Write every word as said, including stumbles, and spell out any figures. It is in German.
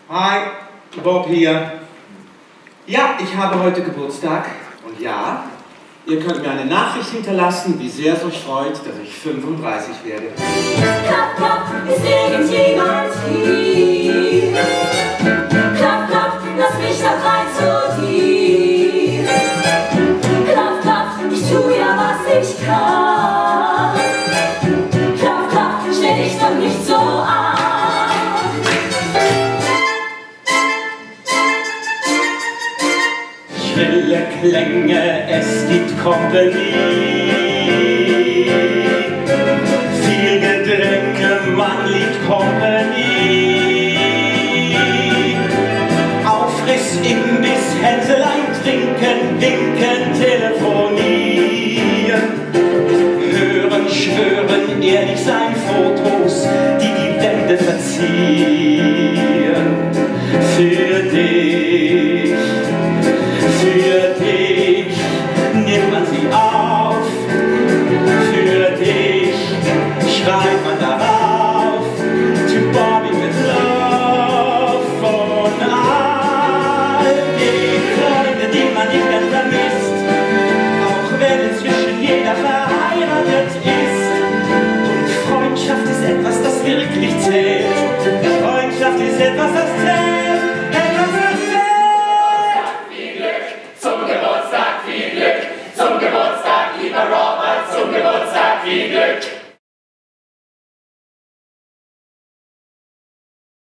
Hi, Bob hier. Ja, ich habe heute Geburtstag und ja, ihr könnt mir eine Nachricht hinterlassen, wie sehr es euch freut, dass ich fünfunddreißig werde. Klopf, klopf, ist irgendjemand hier? Klopf, klopf, lass mich doch rein zu dir. Klopf, klopf, ich tu ja, was ich kann. Klopf, klopf, stell dich doch nicht so an. Schrille Klänge, es gibt Kompanie. Viel Gedränge, man liebt Kompanie. Aufriss, Imbiss, Hänselein, trinken, winken, telefonieren. Hören, schwören, ehrlich sein, Fotos, die die Wände verzieren. Für